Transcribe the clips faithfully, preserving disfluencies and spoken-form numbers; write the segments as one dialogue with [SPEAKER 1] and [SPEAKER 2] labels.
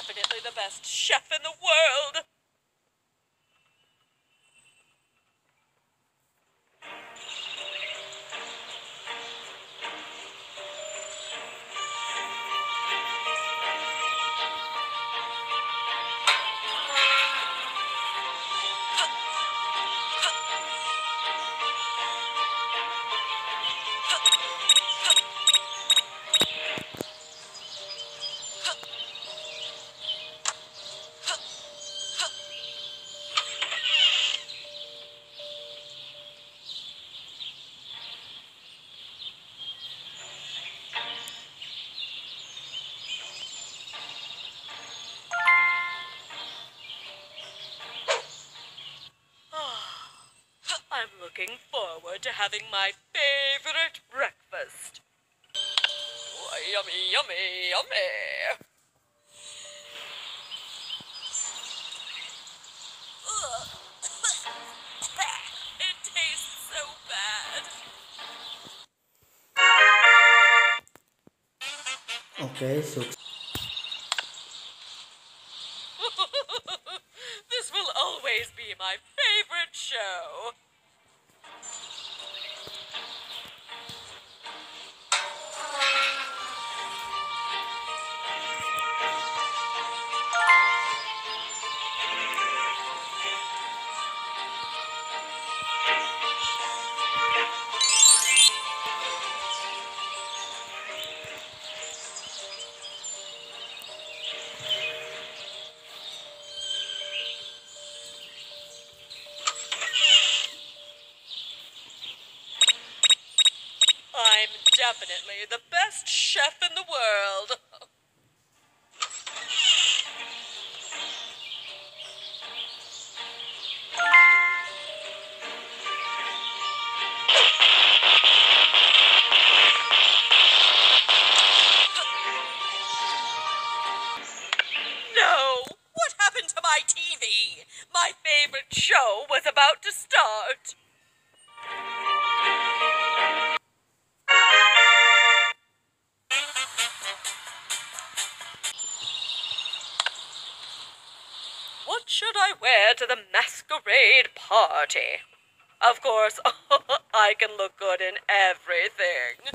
[SPEAKER 1] definitely the best chef in the world. I'm looking forward to having my favorite breakfast. Oh, yummy, yummy, yummy. Ugh. It tastes so bad.
[SPEAKER 2] Oke, sukses.
[SPEAKER 1] This will always be my favorite show. I'm definitely the best chef in the world. No! What happened to my T V? My favorite show was about to start. What should I wear to the masquerade party? Of course, I can look good in everything.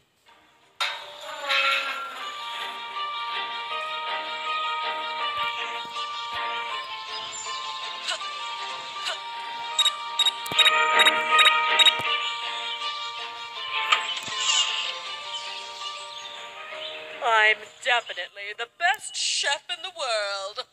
[SPEAKER 1] I'm definitely the best chef in the world.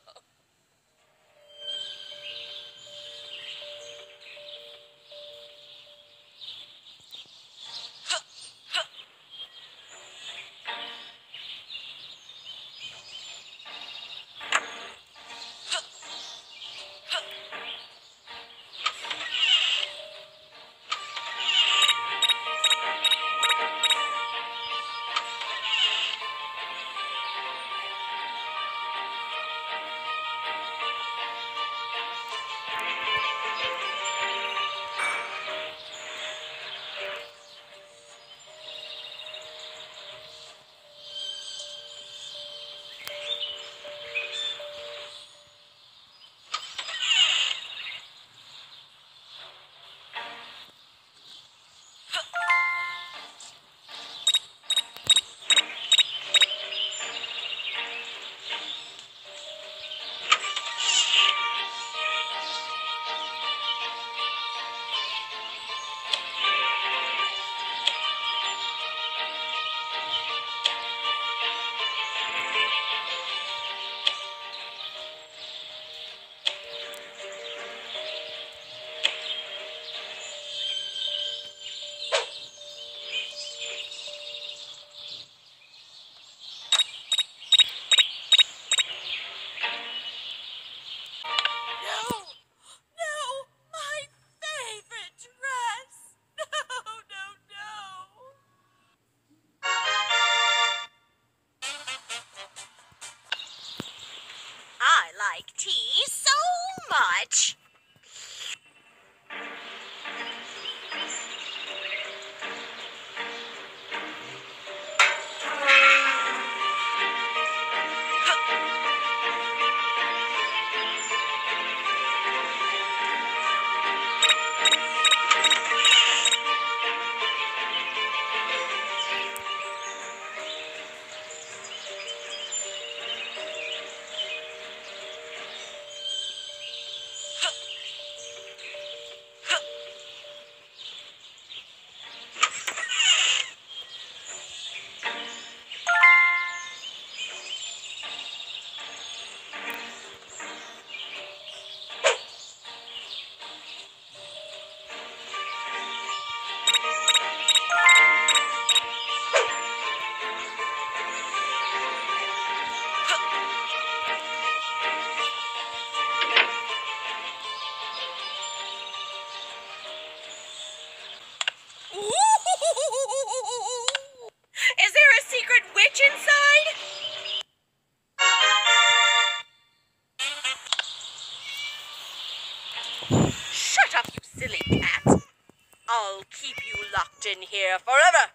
[SPEAKER 1] here forever.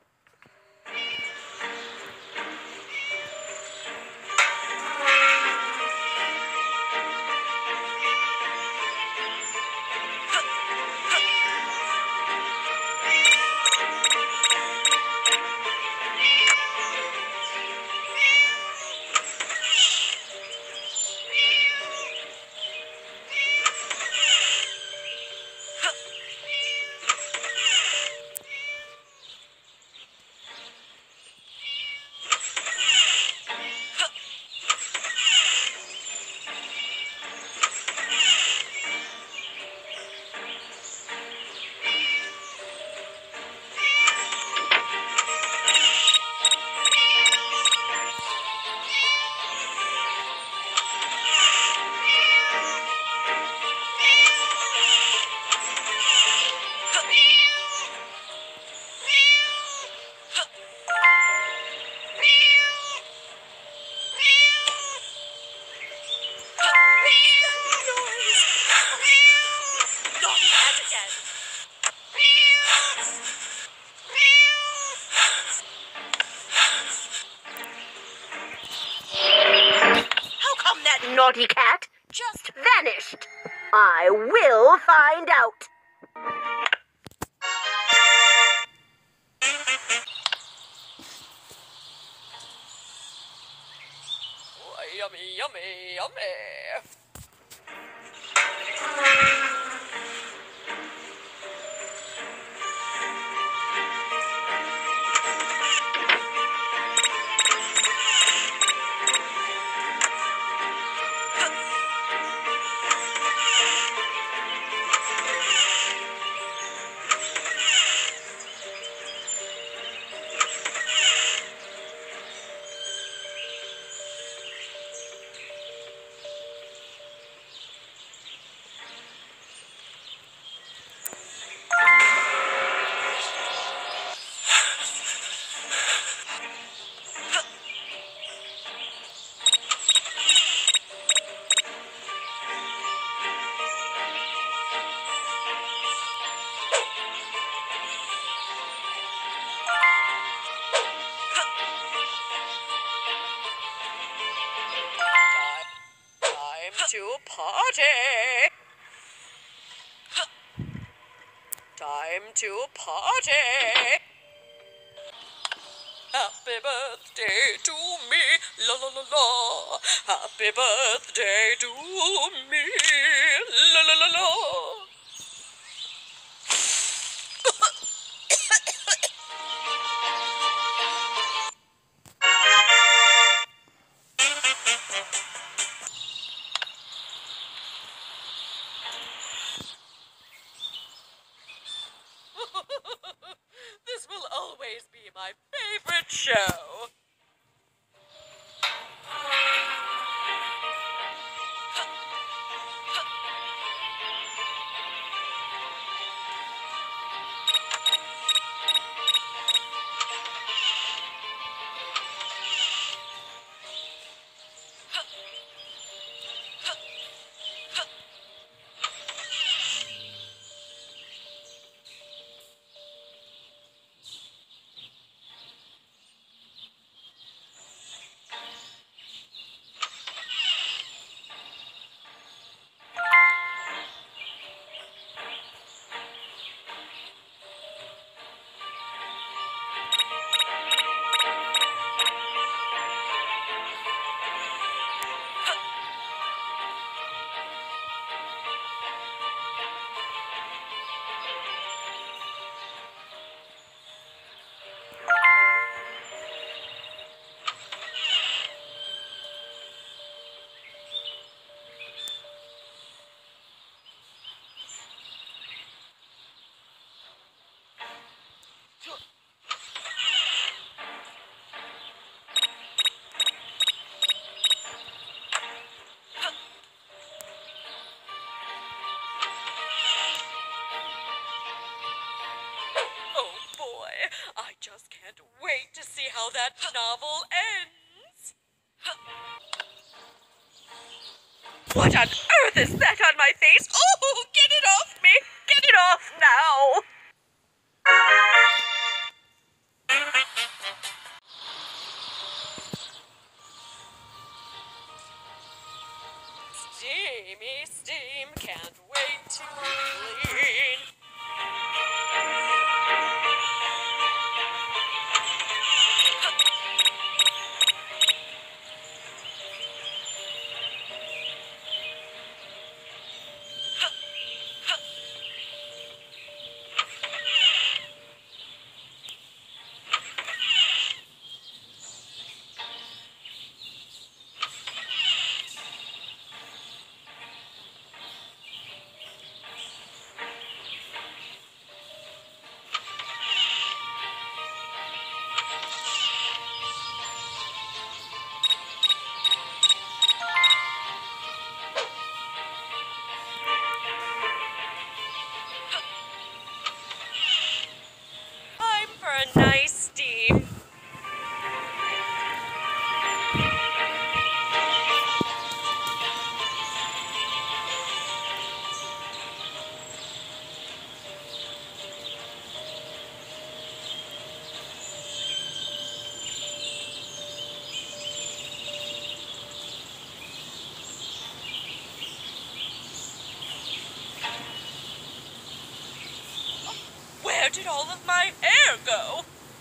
[SPEAKER 3] Naughty cat just vanished. I will find out.
[SPEAKER 1] Oh, yummy, yummy, yummy. To party. Time to party. Happy birthday to me, la la la la. Happy birthday to me, la la la la. This will always be my favorite show. I just can't wait to see how that novel ends. What on earth is that on my face? Oh, get it off me! Get it off now! Steamy steam, can't wait to be clean. Time for a nice steam. Where did all of my air go?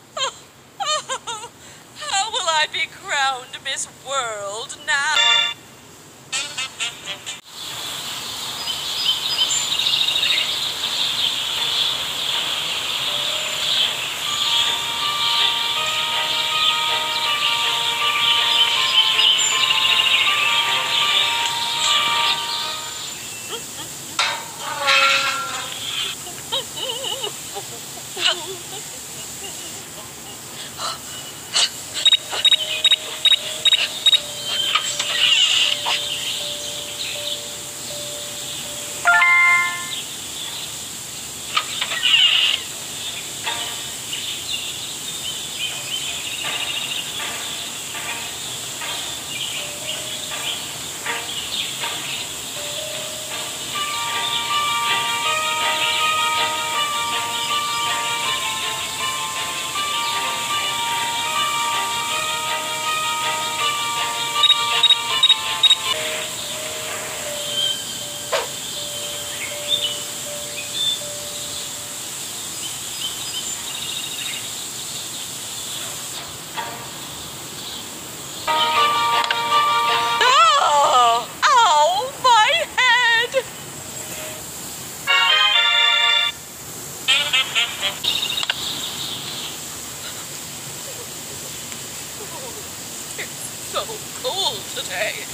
[SPEAKER 1] How will I be crowned Miss World now? Oh, ow, my head! It's so cold today.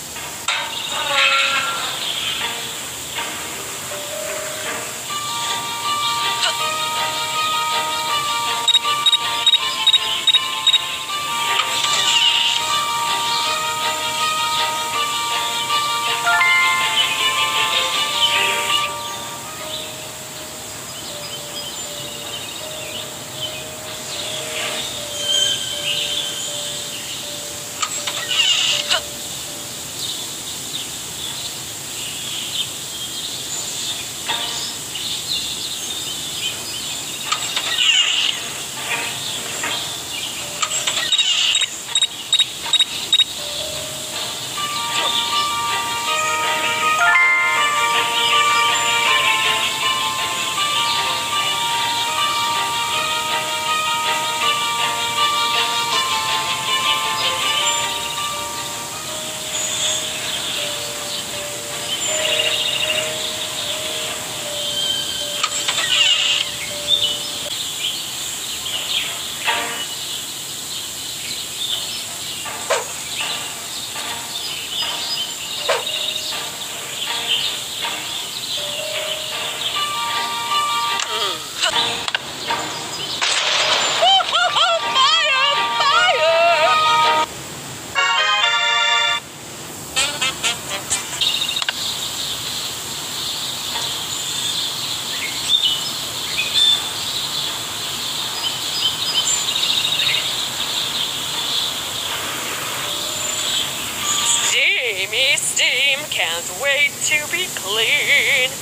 [SPEAKER 1] Steamy steam, can't wait to be clean.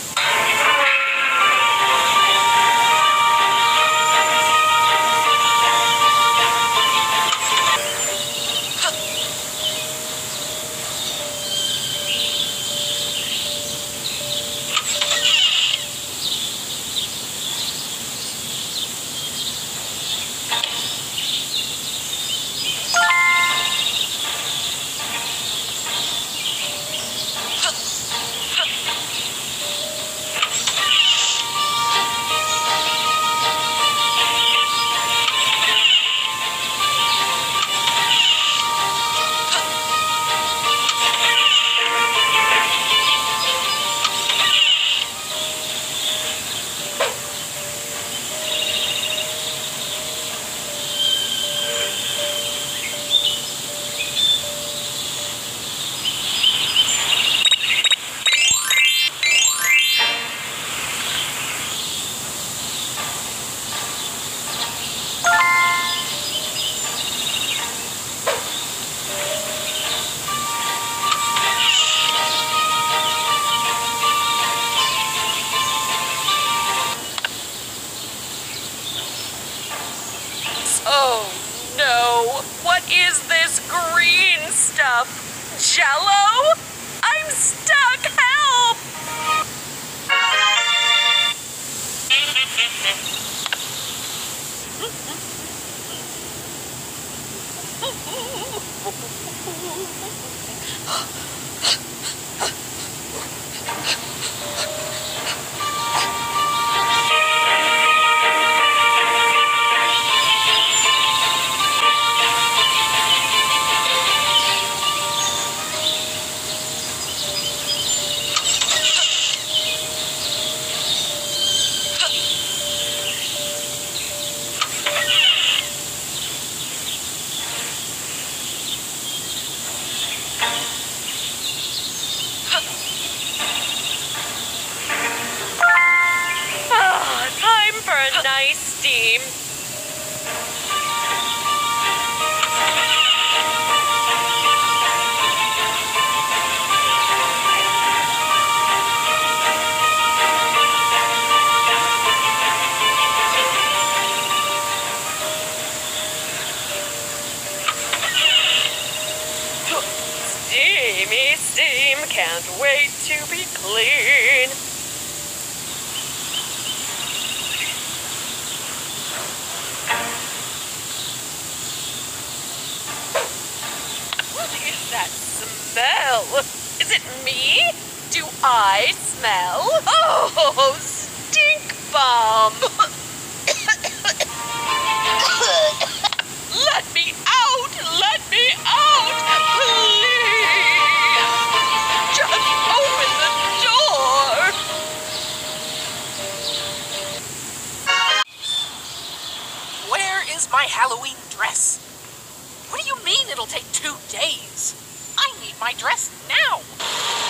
[SPEAKER 1] no! What is this green stuff? Jello? I'm stuck! Help! Ah, time for a nice steam. Steamy steam, can't wait to be clean. What is that smell? Is it me? Do I smell? Oh, stink bomb! Let me out! Let me out! Please! Just open the door!
[SPEAKER 4] Where is my Halloween dress? What do you mean it'll take two days? I need my dress now!